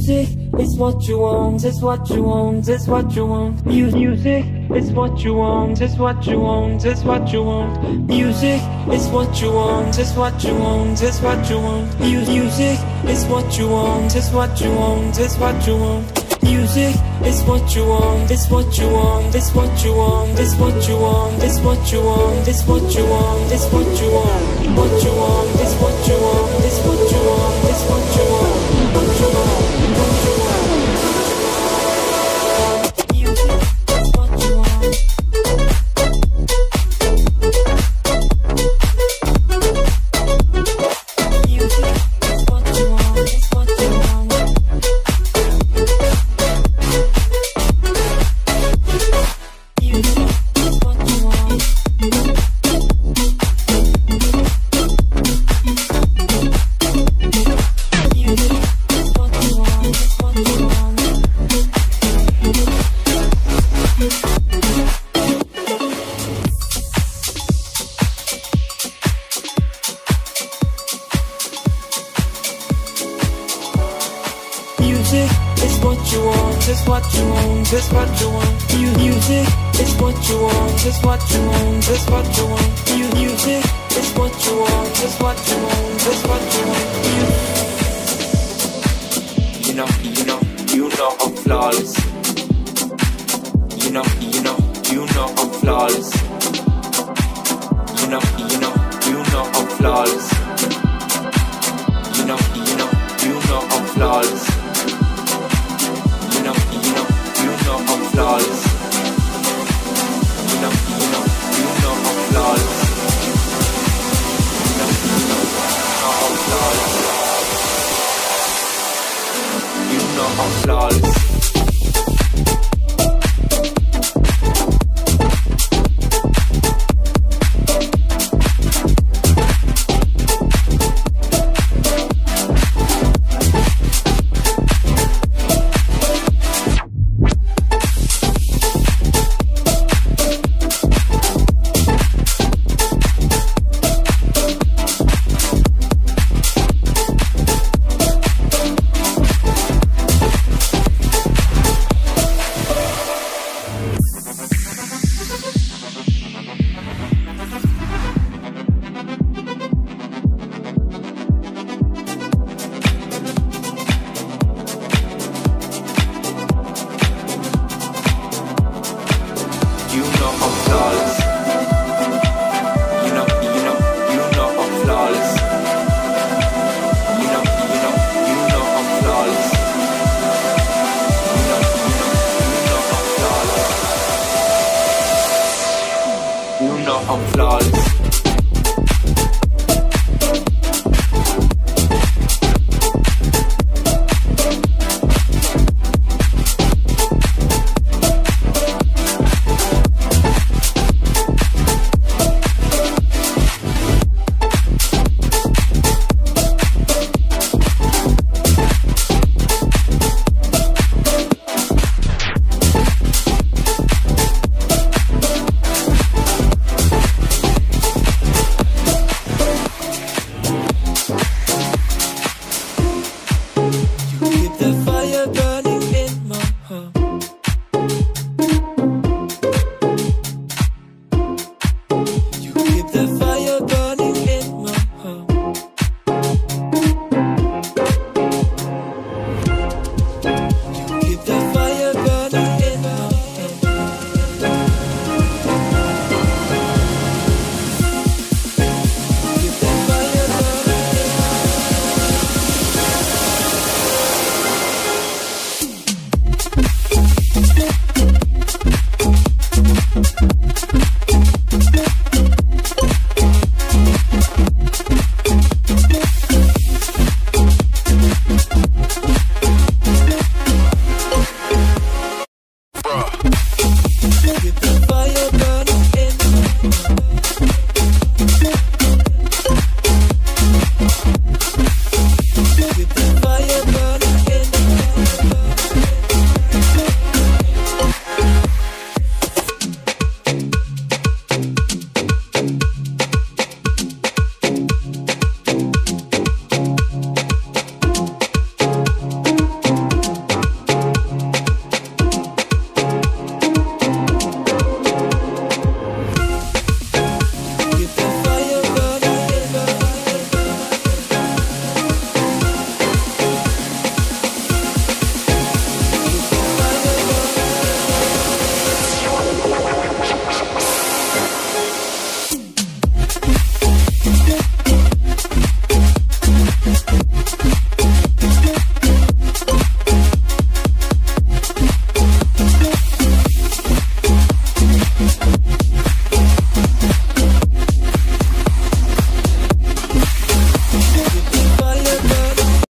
Music is what you want, it's what you want, it's what you want. Music is what you want, it's what you want, it's what you want. Music is what you want, it's what you want, it's what you want. Music is what you want, it's what you want, it's what you want. Music is what you want, it's what you want, it's what you want, it's what you want, it's what you want, it's what you want, it's what you want, what you want, it's what you want, it's what you want, it's what you want, what you want, what you want. Music is what you want. Music is what you want, it's what you want. Music is what you want, it's what you want, it's what you want. Music is what you want, it's what you want, it's what you want. Music is what you want, it's what you want, it's what you want. You know I'm flawless. You know I'm flawless. You know I'm flawless. You know I'm flawless. You know I'm flawless. You know I'm flawless. You know I'm flawless. I'm flawless.